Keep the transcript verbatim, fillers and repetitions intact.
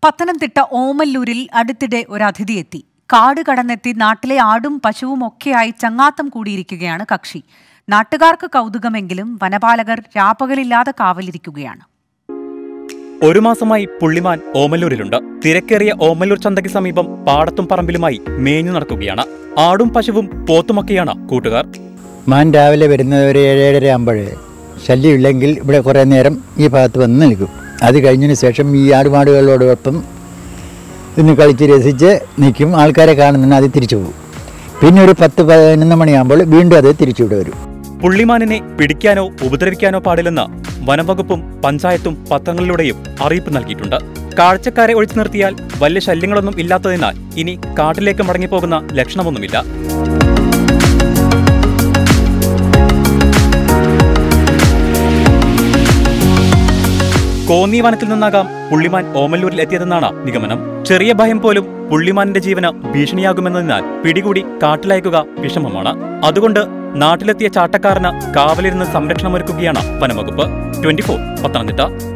പത്തനംതിട്ട ഓമല്ലൂരിൽ അടുത്തിടെ ഒരു അതിഥി എത്തി. കാട് കടന്നെത്തി നാട്ടിലെ ആടും പശുവും ഒക്കെയായി ചങ്ങാത്തം കൂടിയിരിക്കുകയാണ് കക്ഷി. നാട്ടുകാർക്ക് കൗതുകമെങ്കിലും വനപാലകർ രാപ്പകലില്ലാതെ കാവലിരിക്കുകയാണ്. ഒരു മാസമായി പുള്ളിമാൻ ഓമല്ലൂരിലുണ്ട്. തിരക്കേറിയ ഓമല്ലൂർ ചന്തയ്ക്ക് സമീപം പാടത്തും പറമ്പിലുമായി മേഞ്ഞു നടക്കുകയാണ്. ആടും പശുവും പോത്തുമൊക്കെയാണ് കൂട്ടുകാർ. മാൻ രാവിലെ വരുന്നത് ഒരു ഏഴേഴര ആകുമ്പോഴേ ശല്യമില്ലെങ്കിൽ ഇവിടെ കുറേ നേരം ഈ ഭാഗത്ത് വന്ന് നിൽക്കും. അത് കഴിഞ്ഞതിന് ശേഷം ഈ ആടുമാടുകളോടൊപ്പം ഇന്ന് കളിച്ച് രസിച്ച് നിൽക്കും. ആൾക്കാരെ കാണുന്നുണ്ട്, അത് തിരിച്ചു പോകും. പിന്നെ ഒരു പത്ത് പതിനൊന്ന് മണിയാകുമ്പോൾ വീണ്ടും അത് തിരിച്ചുവിടെ വരും. പുള്ളിമാനിനെ പിടിക്കാനോ ഉപദ്രവിക്കാനോ പാടില്ലെന്ന് വനംവകുപ്പും പഞ്ചായത്തും പത്രങ്ങളിലൂടെയും അറിയിപ്പ് നൽകിയിട്ടുണ്ട്. കാഴ്ചക്കാരെ ഒഴിച്ചു നിർത്തിയാൽ വലിയ ശല്യങ്ങളൊന്നും ഇല്ലാത്തതിനാൽ ഇനി കാട്ടിലേക്ക് മടങ്ങിപ്പോകുന്ന ലക്ഷണമൊന്നുമില്ല. കോന്നി വനത്തിൽ നിന്നാകാം പുള്ളിമാൻ ഓമല്ലൂരിൽ എത്തിയതെന്നാണ് നിഗമനം. ചെറിയ ഭയം പോലും പുള്ളിമാനിന്റെ ജീവന് ഭീഷണിയാകുമെന്നതിനാൽ പിടികൂടി കാട്ടിലയക്കുക വിഷമമാണ്. അതുകൊണ്ട് നാട്ടിലെത്തിയ ചാട്ടക്കാരന് കാവലിരുന്ന് സംരക്ഷണമൊരുക്കുകയാണ് വനംവകുപ്പ്. Twenty four Pathanamthitta.